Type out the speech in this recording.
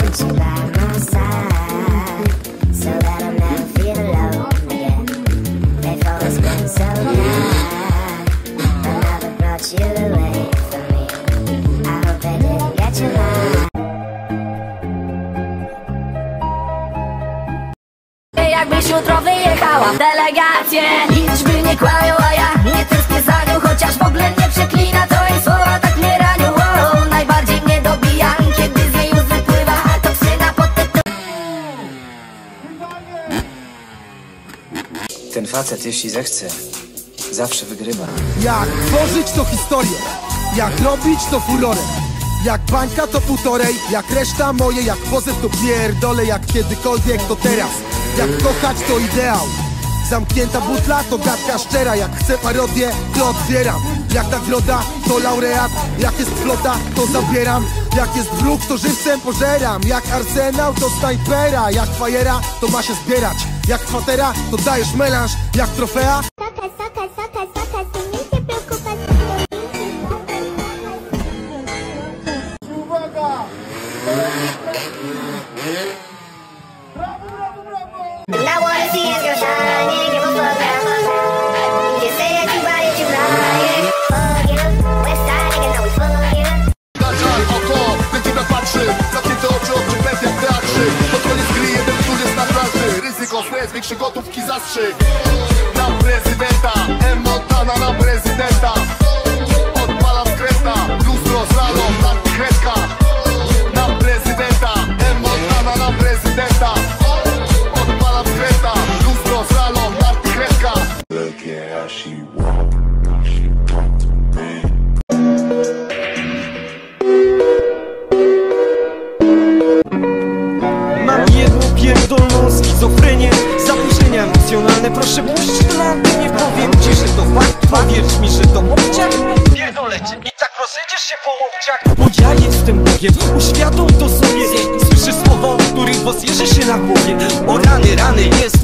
want you by my side, so that I'll never feel alone again. They've always been so kind, but now they brought you away from me. I hope they didn't get your mind. Jakbyś jutro wyjechała w delegację, liczby nie kłamią, a ja nie tęsknię za nią. Chociaż w ogóle nie przeklina, to jej słowa tak mnie ranią. Najbardziej mnie dobija, kiedy z niej już wypływa toksyna pod tytułem. Ten facet, jeśli zechce, zawsze wygrywa. Jak tworzyć to historię, jak robić to furorem. Jak bańka to półtorej, jak reszta moje, jak pozew to pierdolę, jak kiedykolwiek to teraz. Jak kochać to ideał, zamknięta butla to gadka szczera. Jak chcę parodię, to otwieram. Jak nagroda, to laureat. Jak jest flota, to zabieram. Jak jest wróg, to żywcem pożeram. Jak arsenał, to snajpera. Jak fajera, to ma się zbierać. Jak kwatera, to dajesz melanż. Jak trofea. I wanna see us go shining, give a fuck now. You say that you buy it, you lying. Fuck you, West Side nigga, know we fuck you. Żal oko, będziemy patrzy, zamknięte oczy, oczy jak teatrzy. Pod koniec gry jeden wzór jest na planszy. Ryzyko, stres, większe gotówki, zastrzyk. Na prezydenta, Montana na prezydenta. Odpalam skręta, lustro, slalom, kredka. Na prezydenta, Montana na prezydenta. Odpalam skręta, lustro, slalom, kredka. Look at how she walk, how she talk to me. Mam jedną pierdolną schizofrenię, zaburzenia emocjonalne. Proszę puść to na mnie, nie powiem ci, że to fakt. Powiedz mi, że to obciach. Pierdolę cię i tak rozejdziesz się po łokciach. Bo ja jestem Bogiem, uświadom to sobie. Słyszysz słowa, o których głos jeży się na głowie. O rany, rany, jest